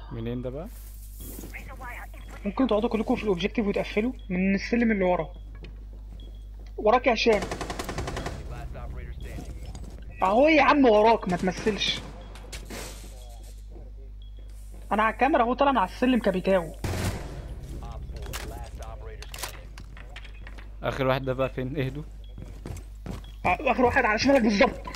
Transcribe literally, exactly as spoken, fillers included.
منين ده بقى؟ ممكن تقعدوا كلكم في الاوبجيكتيف وتقفلوا من السلم اللي ورا. وراك يا هشام. اهو يا عم وراك، ما تمثلش. انا على الكاميرا اهو طالع من على السلم كابيتاو. اخر واحد ده بقى فين؟ اهدوا. آه، اخر واحد على شمالك بالظبط.